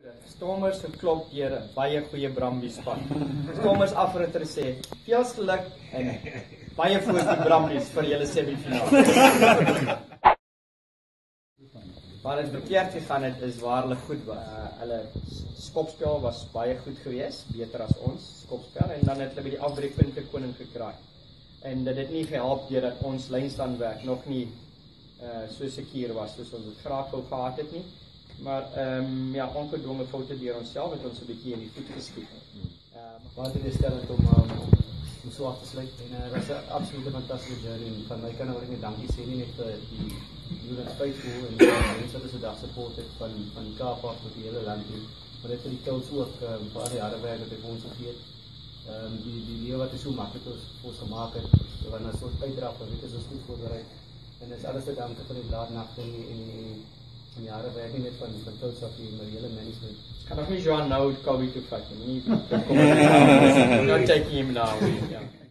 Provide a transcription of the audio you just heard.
Stormers geklop deur 'n baie goeie Brambie span. Stormers afritter sê, veel geluk en baie voor die Brambies vir julle semifinale. Waar het verkeerd gegaan het is waar hulle goed was. Hulle skopspel was baie goed geweest, beter as ons skopspel en dan het hulle by die afbreekpunte koning gekraai. En dit het nie gehelp deurdat ons lynstandwerk nog nie so seker was soos ons dit graag wou gehad het nie. Maar ja, ongedwonge foute deur onsself het ons 'n bietjie in die voet geskiet. Baie teleurstellend om so af te sluit en dit was 'n absolute fantastiese journey en van my kant wil ek net dankie sê nie net vir die Julian faithful en die mense wat so dag support het van die Kaap af tot die hele land toe, maar dit vir die coach ook vir al die harde werk wat hy vir ons gegee het. Die lewe wat hy so maklik vir ons gemaak het, wanneer ons so uitdra vir weet is ons goed voorberei en is alles te danke vir die laat nagte en die harde werk nie net van coach af die hele management. Kan nog nie Johan nou Kobe toe vat nie. Not taking him now.